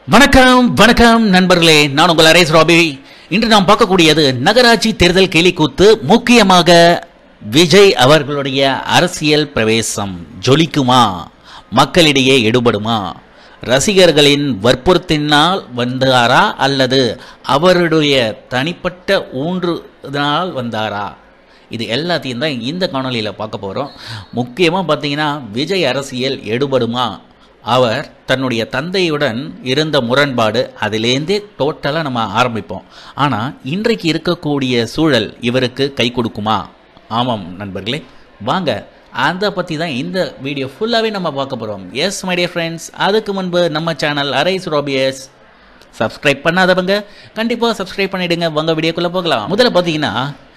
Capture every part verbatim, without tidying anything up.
வணக்கம் வணக்கம் நண்பர்களே, நான் உங்கள் ariseroby. இன்று நாம் பார்க்கக்கூடியது நகராட்சி தேர்தல் கேலிக்கூத்து. முக்கியமாக விஜய் அவர்களுடைய அரசியல் பிரவேசம் ஜொலிக்குமா, மக்களிடையே எடுபடுமா, ரசிகர்களின் வற்புறுத்தினால் வந்தாரா அல்லது அவருடைய தனிப்பட்ட ஊன்றுதனால் வந்தாரா? இது எல்லாத்தையும் தான் இந்த காணொலியில் பார்க்க போகிறோம். முக்கியமாக பார்த்தீங்கன்னா விஜய் அரசியல் எடுபடுமா, அவர் தன்னுடைய தந்தையுடன் இருந்த முரண்பாடு, அதிலேருந்தே டோட்டலாக நம்ம ஆரம்பிப்போம். ஆனால் இன்றைக்கு இருக்கக்கூடிய சூழல் இவருக்கு கை கொடுக்குமா? ஆமாம் நண்பர்களே, வாங்க அதை பற்றி தான் இந்த வீடியோ ஃபுல்லாகவே நம்ம பார்க்க போகிறோம். எஸ் மை டியர் ஃப்ரெண்ட்ஸ், அதுக்கு முன்பு நம்ம சேனல் ariseroby சப்ஸ்கிரைப் பண்ணாதவங்க கண்டிப்பாக சப்ஸ்கிரைப் பண்ணிவிடுங்க. வாங்க வீடியோக்குள்ளே போகலாம். முதல்ல பார்த்தீங்கன்னா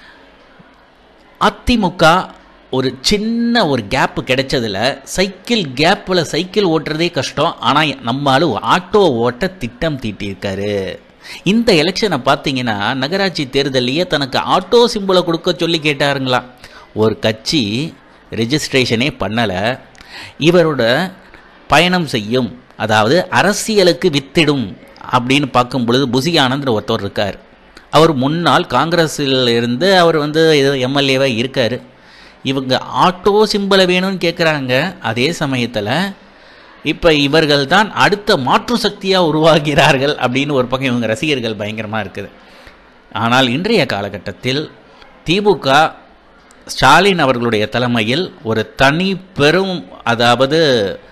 அதிமுக ஒரு சின்ன ஒரு கேப்பு கிடைச்சதில், சைக்கிள் கேப்பில் சைக்கிள் ஓட்டுறதே கஷ்டம், ஆனால் நம்மளும் ஆட்டோ ஓட்ட திட்டம் தீட்டியிருக்காரு. இந்த எலெக்ஷனை பார்த்தீங்கன்னா நகராட்சி தேர்தலையே தனக்கு ஆட்டோ சிம்பிளை கொடுக்க சொல்லி கேட்டாருங்களா. ஒரு கட்சி ரெஜிஸ்ட்ரேஷனே பண்ணலை, இவரோட பயணம் செய்யும், அதாவது அரசியலுக்கு வித்திடும் அப்படின்னு பார்க்கும் பொழுது புசி ஆனந்த் ஒருத்தர் இருக்கார். அவர் முன்னாள் காங்கிரஸில் இருந்து அவர் வந்து எம்எல்ஏவாக இருக்கார். இவங்க ஆட்டோ சிம்பிளை வேணும்னு கேட்குறாங்க. அதே சமயத்தில் இப்போ இவர்கள் தான் அடுத்த மாற்று சக்தியாக உருவாகிறார்கள் அப்படின்னு ஒரு பக்கம் இவங்க ரசிகர்கள் பயங்கரமாக இருக்குது. ஆனால் இன்றைய காலகட்டத்தில் திமுக ஸ்டாலின் அவர்களுடைய தலைமையில் ஒரு தனி பெரும், அதாவது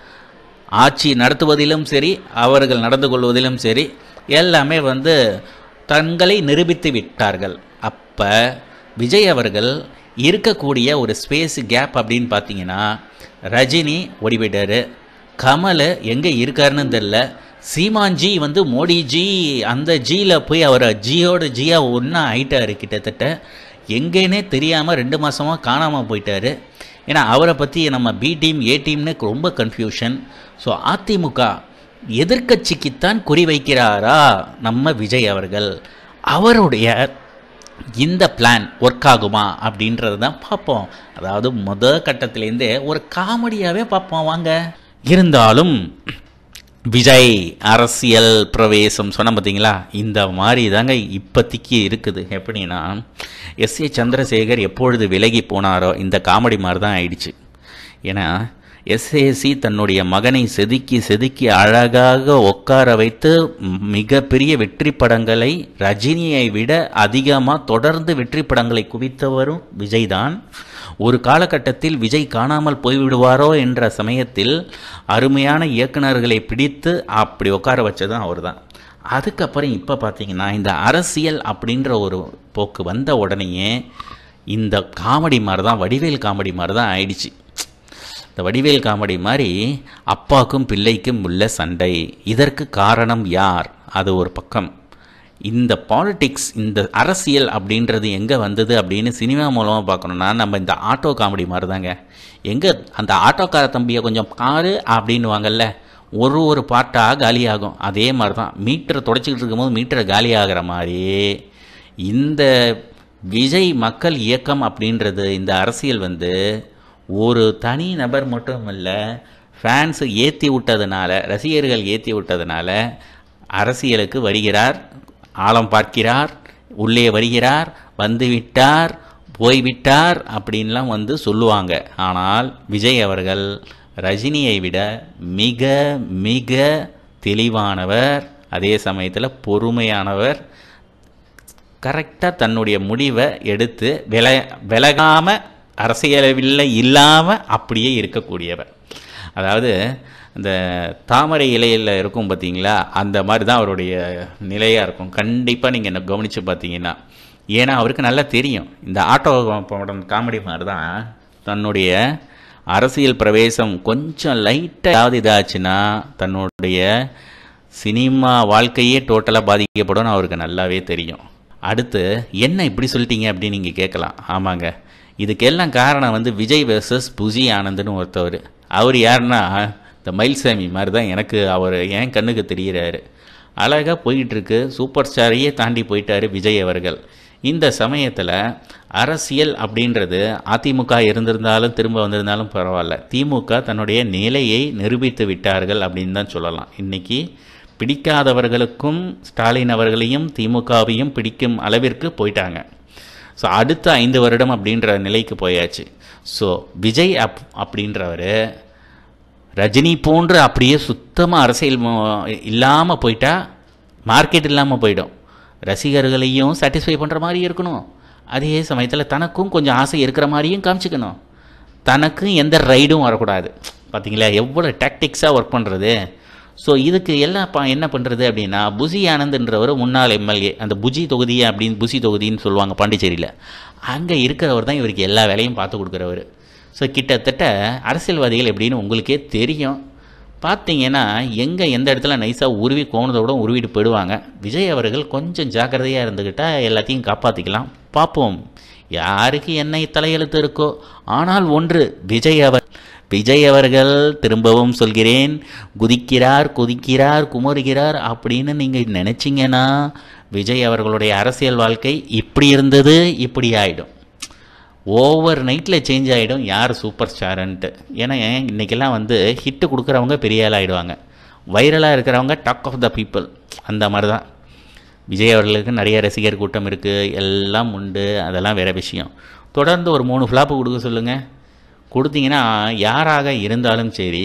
ஆட்சி நடத்துவதிலும் சரி, அவர்கள் நடந்து கொள்வதிலும் சரி, எல்லாமே வந்து தங்களை நிரூபித்து விட்டார்கள். அப்போ விஜய் அவர்கள் இருக்கக்கூடிய ஒரு ஸ்பேஸ் கேப் அப்படின்னு பார்த்தீங்கன்னா, ரஜினி ஓடி போயிட்டார், கமல் எங்கே இருக்காருன்னு தெரில, சீமான்ஜி வந்து மோடிஜி அந்த ஜியில் போய் அவர் ஜியோட ஜியாக ஒன்றா ஆயிட்டார். கிட்டத்தட்ட எங்கேனே தெரியாமல் ரெண்டு மாதமாக காணாமல் போயிட்டார். ஏன்னா அவரை பற்றி நம்ம பி டீம் ஏ டீம்னு ரொம்ப கன்ஃபியூஷன். ஸோ அதிமுக எதிர்க்கட்சிக்குத்தான் குறி வைக்கிறாரா நம்ம விஜய் அவர்கள்? அவருடைய இந்த பிளான் ஒர்க் ஆகுமா அப்படின்றது தான் பார்ப்போம். அதாவது முதல் கட்டத்திலேருந்தே ஒரு காமெடியாகவே பார்ப்போம் வாங்க. இருந்தாலும் விஜய் அரசியல் பிரவேசம் சொன்ன பார்த்தீங்களா, இந்த மாதிரி தாங்க இப்போதைக்கு இருக்குது. எப்படின்னா, எஸ் ஏ சந்திரசேகர் எப்பொழுது விலகி போனாரோ இந்த காமெடி மாதிரி தான் ஆயிடுச்சு. ஏன்னா எஸ்ஏசி தன்னுடைய மகனை செதுக்கி செதுக்கி அழகாக உட்கார வைத்து மிகப்பெரிய வெற்றி படங்களை, ரஜினியை விட அதிகமாக தொடர்ந்து வெற்றி படங்களை குவித்தவரும் விஜய் தான். ஒரு காலகட்டத்தில் விஜய் காணாமல் போய்விடுவாரோ என்ற சமயத்தில் அருமையான இயக்குநர்களை பிடித்து அப்படி உட்கார வச்சதும் அவர் தான். அதுக்கப்புறம் இப்போ பார்த்தீங்கன்னா இந்த அரசியல் அப்படின்ற ஒரு போக்கு வந்த உடனேயே இந்த காமெடி மாதிரி தான், வடிவேல் காமெடி மாதிரி தான் ஆயிடுச்சு. இந்த வடிவேல் காமெடி மாதிரி அப்பாக்கும் பிள்ளைக்கும் உள்ள சண்டை. இதற்கு காரணம் யார்? அது ஒரு பக்கம். இந்த பாலிடிக்ஸ், இந்த அரசியல் அப்படின்றது எங்கே வந்தது அப்படின்னு சினிமா மூலமாக பார்க்கணுன்னா நம்ம இந்த ஆட்டோ காமெடி மாதிரி தாங்க. எங்கே அந்த ஆட்டோக்கார தம்பியை கொஞ்சம் காரு அப்படின்னு வாங்கல்ல, ஒரு ஒரு பாட்டாக காலியாகும். அதே மாதிரி தான் மீட்டரை தொடச்சிக்கிட்டு இருக்கும்போது மீட்டரை காலி ஆகிற மாதிரி இந்த விஜய் மக்கள் இயக்கம் அப்படின்றது, இந்த அரசியல் வந்து ஒரு தனி நபர் மட்டும் இல்லை, ஃபேன்ஸு ஏற்றி விட்டதுனால, ரசிகர்கள் ஏற்றி விட்டதுனால அரசியலுக்கு வருகிறார், ஆழம் பார்க்கிறார், உள்ளே வருகிறார், வந்து விட்டார், போய்விட்டார் அப்படின்லாம் வந்து சொல்லுவாங்க. ஆனால் விஜய் அவர்கள் ரஜினியை விட மிக மிக தெளிவானவர், அதே சமயத்தில் பொறுமையானவர், கரெக்டாக தன்னுடைய முடிவை எடுத்து வில விலகாமல் அரசியலில் இல்லாமல் அப்படியே இருக்கக்கூடியவர். அதாவது இந்த தாமரை இலையில் இருக்கும் பார்த்தீங்களா, அந்த மாதிரி தான் அவருடைய நிலையாக இருக்கும். கண்டிப்பாக நீங்கள் என்ன கவனித்து பார்த்தீங்கன்னா, ஏன்னா அவருக்கு நல்லா தெரியும் இந்த ஆட்டோ படம் காமெடி மாதிரி தான் தன்னுடைய அரசியல் பிரவேசம் கொஞ்சம் லைட்டாக இதாச்சுன்னா தன்னுடைய சினிமா வாழ்க்கையே டோட்டலாக பாதிக்கப்படும் அவருக்கு நல்லாவே தெரியும். அடுத்து என்ன இப்படி சொல்லிட்டீங்க அப்படின்னு நீங்கள் கேட்கலாம். ஆமாங்க, இதுக்கெல்லாம் காரணம் வந்து விஜய் வெர்சஸ் புசி ஆனந்த்னு ஒருத்தவர். அவர் யாருன்னா இந்த மயில்சாமி மாதிரி தான் எனக்கு அவர் என் கண்ணுக்கு தெரிகிறாரு. அழகாக போயிட்டுருக்கு, சூப்பர் ஸ்டாரையே தாண்டி போயிட்டார் விஜய் அவர்கள். இந்த சமயத்தில் அரசியல் அப்படின்றது அதிமுக இருந்திருந்தாலும் திரும்ப வந்திருந்தாலும் பரவாயில்ல, திமுக தன்னுடைய நிலையை நிரூபித்து விட்டார்கள் அப்படின்னு தான் சொல்லலாம். இன்றைக்கி பிடிக்காதவர்களுக்கும் ஸ்டாலின் அவர்களையும் திமுகவையும் பிடிக்கும் அளவிற்கு போயிட்டாங்க. ஸோ அடுத்த ஐந்து வருடம் அப்படின்ற நிலைக்கு போயாச்சு. ஸோ விஜய் அப் அப்படின்றவர் ரஜினி போன்று அப்படியே சுத்தமாக அரசியல் இல்லாமல் போயிட்டா மார்க்கெட் இல்லாமல் போயிடும். ரசிகர்களையும் சாட்டிஸ்ஃபை பண்ணுற மாதிரி இருக்கணும், அதே சமயத்தில் தனக்கும் கொஞ்சம் ஆசை இருக்கிற மாதிரியும் காமிச்சிக்கணும், தனக்கும் எந்த ரைடும் வரக்கூடாது. பார்த்தீங்களா எவ்வளோ டாக்டிக்ஸாக ஒர்க் பண்ணுறது. ஸோ இதுக்கு எல்லாம் பா என்ன பண்ணுறது அப்படின்னா, புசி ஆனந்த்ன்றவர் முன்னாள் எம்எல்ஏ, அந்த புஜி தொகுதி அப்படின்னு புசி தொகுதின்னு சொல்லுவாங்க பாண்டிச்சேரியில், அங்கே இருக்கிறவர் தான் இவருக்கு எல்லா வேலையும் பார்த்து கொடுக்குறவர். ஸோ கிட்டத்தட்ட அரசியல்வாதிகள் எப்படின்னு உங்களுக்கே தெரியும். பார்த்தீங்கன்னா எங்கே எந்த இடத்துல நைஸாக உருவி கோணத்தோட உருவிட்டு போயிடுவாங்க. விஜய் அவர்கள் கொஞ்சம் ஜாக்கிரதையாக இருந்துக்கிட்டால் எல்லாத்தையும் காப்பாற்றிக்கலாம். பார்ப்போம் யாருக்கு என்ன தலையெழுத்து இருக்கோ. ஆனால் ஒன்று, விஜய் அவர் விஜய் அவர்கள் திரும்பவும் சொல்கிறேன், குதிக்கிறார் குதிக்கிறார் குமருகிறார் அப்படின்னு நீங்கள் நினச்சிங்கன்னா விஜய் அவர்களுடைய அரசியல் வாழ்க்கை இப்படி இருந்தது இப்படி ஆகிடும். ஓவர் நைட்டில் சேஞ்ச் ஆகிடும் யார் சூப்பர் ஸ்டாருன்ட்டு. ஏன்னா இன்றைக்கெல்லாம் வந்து ஹிட்டு கொடுக்குறவங்க பெரிய ஆள் ஆகிடுவாங்க, வைரலாக இருக்கிறவங்க டாக் ஆஃப் த பீப்புள். அந்த மாதிரி தான் விஜய் அவர்களுக்கு நிறைய ரசிகர் கூட்டம் இருக்குது, எல்லாம் உண்டு, அதெல்லாம் வேறு விஷயம். தொடர்ந்து ஒரு மூணு ஃப்ளாப்பு கொடுக்க சொல்லுங்கள். கொடுத்தீங்கன்னா யாராக இருந்தாலும் சரி,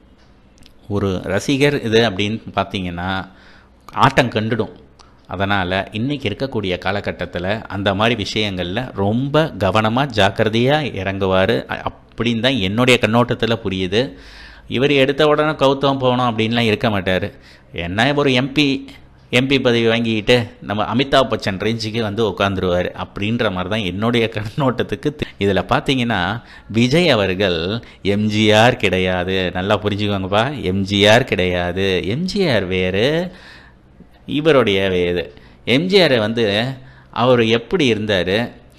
ஒரு ரசிகர் இது அப்படின்னு பார்த்தீங்கன்னா ஆட்டம் கண்டுடும். அதனால் இன்றைக்கி இருக்கக்கூடிய காலகட்டத்தில் அந்த மாதிரி விஷயங்களில் ரொம்ப கவனமாக ஜாக்கிரதையாக இறங்குவார் அப்படின்னு தான் என்னுடைய கண்ணோட்டத்தில் புரியுது. இவர் எடுத்த உடனே கௌதம் போகணும் அப்படின்லாம் இருக்க மாட்டார். என்ன ஒரு எம்பி எம்பி பதவி வாங்கிக்கிட்டு நம்ம அமிதாப் பச்சன் ரேஞ்சுக்கு வந்து உட்காந்துருவார் அப்படின்ற மாதிரி தான் என்னுடைய கண்ணோட்டத்துக்கு. இதில் பார்த்தீங்கன்னா விஜய் அவர்கள் எம்ஜிஆர் கிடையாது, நல்லா புரிஞ்சுக்கோங்கப்பா, எம்ஜிஆர் கிடையாது. எம்ஜிஆர் வேறு, இவருடைய வேறு. எம்ஜிஆர் வந்து அவர் எப்படி இருந்தார்,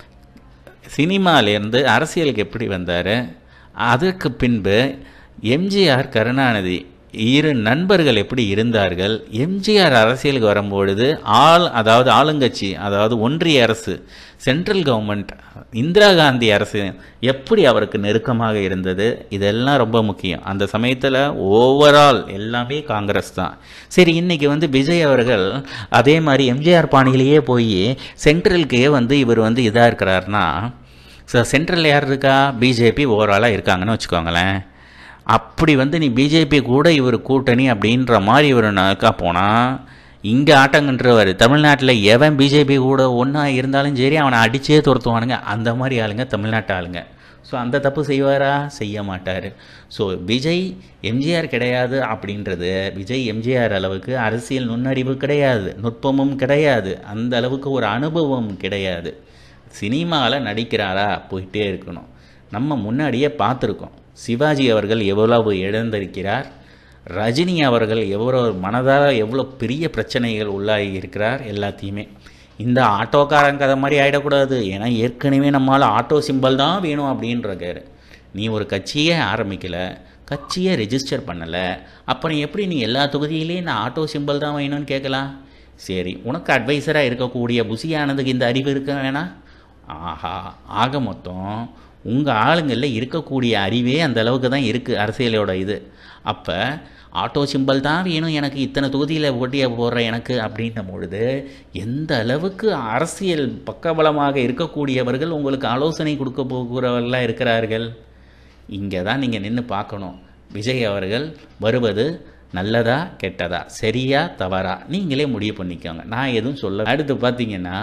சினிமாலேருந்து அரசியலுக்கு எப்படி வந்தார், அதற்கு பின்பு எம்ஜிஆர் கருணாநிதி இரு நண்பர்கள் எப்படி இருந்தார்கள், எம்ஜிஆர் அரசியலுக்கு வரும்பொழுது ஆள் அதாவது ஆளுங்கட்சி அதாவது ஒன்றிய அரசு சென்ட்ரல் கவர்மெண்ட் இந்திரா காந்தி அரசு எப்படி அவருக்கு நெருக்கமாக இருந்தது, இதெல்லாம் ரொம்ப முக்கியம். அந்த சமயத்தில் ஓவரால் எல்லாமே காங்கிரஸ் தான். சரி, இன்றைக்கி வந்து விஜய் அவர்கள் அதே மாதிரி எம்ஜிஆர் பாணியிலேயே போய் சென்ட்ரலுக்கே வந்து இவர் வந்து இதாக இருக்கிறாருன்னா, ஸோ சென்ட்ரல் யார் இருக்கா, பிஜேபி ஓவராலாக இருக்காங்கன்னு வச்சுக்கோங்களேன். அப்படி வந்து நீ பிஜேபி கூட இவர் கூட்டணி அப்படின்ற மாதிரி இவர் நக்கா போனால் இங்கே ஆட்டங்கன்றவர். தமிழ்நாட்டில் எவன் பிஜேபி கூட ஒன்றா இருந்தாலும் சரி அவனை அடித்தே துரத்துவானுங்க. அந்த மாதிரி ஆளுங்க தமிழ்நாட்டு ஆளுங்க. ஸோ அந்த தப்பு செய்வாரா, செய்ய மாட்டார். ஸோ விஜய் எம்ஜிஆர் கிடையாது அப்படின்றது, விஜய் எம்ஜிஆர் அளவுக்கு அரசியல் நுண்ணறிவு கிடையாது, நுட்பமும் கிடையாது, அந்த அளவுக்கு ஒரு அனுபவம் கிடையாது. சினிமாவில் நடிக்கிறாரா போயிட்டே இருக்கணும். நம்ம முன்னாடியே பார்த்துருக்கோம் சிவாஜி அவர்கள் எவ்வளவு இழந்திருக்கிறார், ரஜினி அவர்கள் எவ்வளோ மனதால் எவ்வளோ பெரிய பிரச்சனைகள் உள்ளாகி இருக்கிறார். எல்லாத்தையுமே இந்த ஆட்டோக்காரன் கதை மாதிரி ஆகிடக்கூடாது. ஏன்னா ஏற்கனவே நம்மளால் ஆட்டோ சிம்பல் தான் வேணும் அப்படின்றக்காரு. நீ ஒரு கட்சியே ஆரம்பிக்கலை, கட்சியை ரெஜிஸ்டர் பண்ணலை, அப்புறம் எப்படி நீ எல்லா தொகுதியிலையும் நான் ஆட்டோ சிம்பல் தான் வேணும்னு கேட்கலாம்? சரி, உனக்கு அட்வைசராக இருக்கக்கூடிய புசியானதுக்கு இந்த அறிவு இருக்க வேணாம்? ஆஹா, ஆக மொத்தம் உங்கள் ஆளுங்களில் இருக்கக்கூடிய அறிவே அந்த அளவுக்கு தான் இருக்குது அரசியலோட இது. அப்போ ஆட்டோ சிம்பல் தான் வேணும் எனக்கு, இத்தனை தொகுதியில் ஓட்டிய போடுற எனக்கு அப்படின்னும் பொழுது எந்த அளவுக்கு அரசியல் பக்கபலமாக இருக்கக்கூடியவர்கள் உங்களுக்கு ஆலோசனை கொடுக்க போகிறவர்களாக இருக்கிறார்கள். இங்கே தான் நீங்கள் நின்று பார்க்கணும். விஜய் அவர்கள் வருவது நல்லதா கெட்டதா, சரியா தவறா, நீங்களே முடிவு பண்ணிக்கோங்க. நான் எதுவும் சொல்ல. அடுத்து பார்த்தீங்கன்னா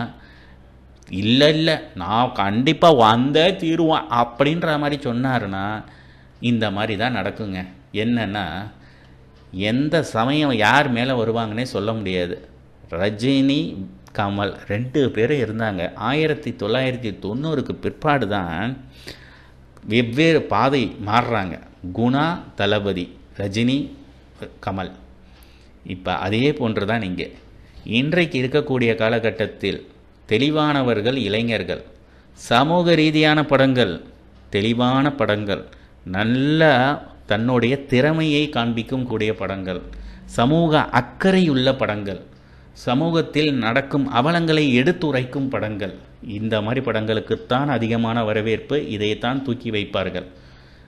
இல்லை இல்லை நான் கண்டிப்பாக வந்தே தீருவேன் அப்படின்ற மாதிரி சொன்னாருன்னா இந்த மாதிரி தான் நடக்குங்க. என்னென்னா எந்த சமயம் யார் மேலே வருவாங்கன்னே சொல்ல முடியாது. ரஜினி கமல் ரெண்டு பேரும் இருந்தாங்க. ஆயிரத்தி தொள்ளாயிரத்தி தொண்ணூறுக்கு பிற்பாடு தான் வெவ்வேறு பாதை மாறுறாங்க. குணா தளபதி, ரஜினி கமல். இப்போ அதே போன்று தான் இங்கே இன்றைக்கு இருக்கக்கூடிய காலகட்டத்தில் தெளிவானவர்கள் இளைஞர்கள், சமூக ரீதியான படங்கள், தெளிவான படங்கள், நல்ல தன்னுடைய திறமையை காண்பிக்கும் கூடிய படங்கள், சமூக அக்கறையுள்ள படங்கள், சமூகத்தில் நடக்கும் அவலங்களை எடுத்துரைக்கும் படங்கள், இந்த மாதிரி படங்களுக்குத்தான் அதிகமான வரவேற்பு. இதைத்தான் தூக்கி வைப்பார்கள்.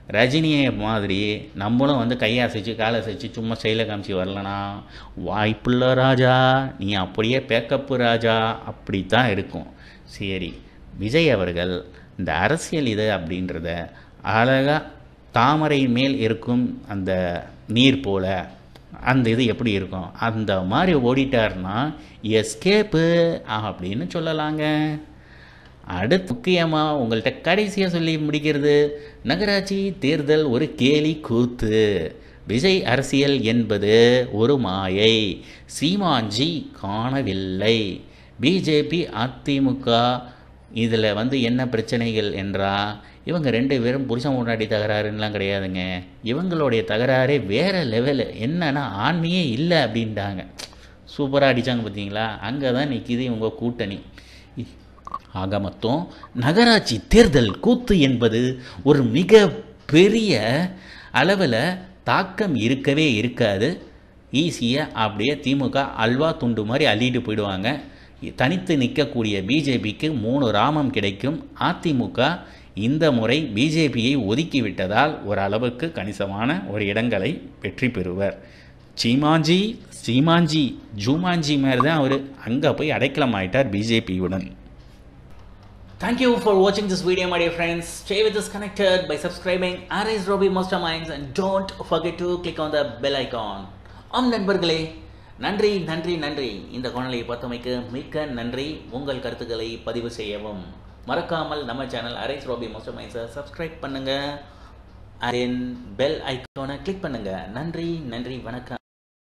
ரஜினியை மாதிரி நம்மளும் வந்து கையை அசைச்சு காலை அசைச்சு சும்மா செயலை காமிச்சு வரலனா வாய்ப்புள்ள ராஜா, நீ அப்படியே பேக்கப்பு ராஜா, அப்படித்தான் இருக்கும். சரி, விஜய் அவர்கள் இந்த அரசியல் இது அப்படின்றத அழகாக தாமரை மேல் இருக்கும் அந்த நீர் போல அந்த இது எப்படி இருக்கும் அந்த மாதிரி ஓடிட்டார்னா எஸ்கேப்பு அப்படின்னு சொல்லலாங்க. அடுத்து முக்கியமாக உங்கள்கிட்ட கடைசியாக சொல்லி முடிக்கிறது, நகராட்சி தேர்தல் ஒரு கேலி கூத்து, விஜய் அரசியல் என்பது ஒரு மாயை, சீமான்ஜி காணவில்லை. பிஜேபி அதிமுக இதில் வந்து என்ன பிரச்சனைகள் என்றால், இவங்க ரெண்டு பேரும் புருஷன் முன்னாடி தகராறுன்னெலாம் கிடையாதுங்க. இவங்களுடைய தகராறே வேறு லெவலு. என்னன்னா ஆண்மையே இல்லை அப்படின்ட்டாங்க. சூப்பராக அடித்தாங்க பார்த்தீங்களா? அங்கே தான் நிற்கிது இவங்க கூட்டணி. ஆக மொத்தம் நகராட்சி தேர்தல் கூத்து என்பது ஒரு மிக பெரிய அளவில் தாக்கம் இருக்கவே இருக்காது. ஈஸியாக அப்படியே திமுக அல்வா துண்டு மாதிரி அள்ளிட்டு போயிடுவாங்க. தனித்து நிற்கக்கூடிய பிஜேபிக்கு மூணு ராமம் கிடைக்கும். அதிமுக இந்த முறை பிஜேபியை ஒதுக்கிவிட்டதால் ஓரளவுக்கு கணிசமான ஒரு இடங்களை வெற்றி பெறுவர். சீமாஞ்சி சீமாஞ்சி ஜூமாஞ்சி மாதிரி தான் அவர் அங்கே போய் அடைக்கலம் ஆயிட்டார் பிஜேபியுடன். Thank you for watching this video, my dear friends. Stay with us connected by subscribing ariseroby masterminds and don't forget to click on the bell icon. ஆம் நண்பர்களே, நன்றி நன்றி நன்றி. இந்த காணொளியை பார்த்தமைக்கு மிக்க நன்றி. உங்கள் கருத்துக்களை பதிவு செய்யவும் மறக்காமல் நம்ம சேனல் ariseroby masterminds சப்ஸ்கிரைப் பண்ணுங்க, அண்ட் பெல் ஐக்கானை கிளிக் பண்ணுங்க. நன்றி நன்றி, வணக்கம்.